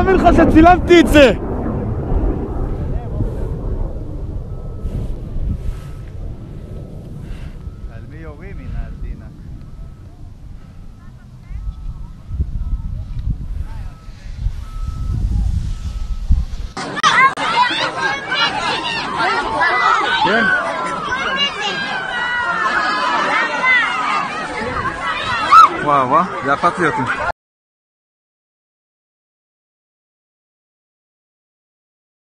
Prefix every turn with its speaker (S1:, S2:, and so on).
S1: להאמין לך שצילמתי את זה.
S2: על מי יורים הנה עדינה?
S1: כן.
S2: וואו, זה הפץ לי אותי.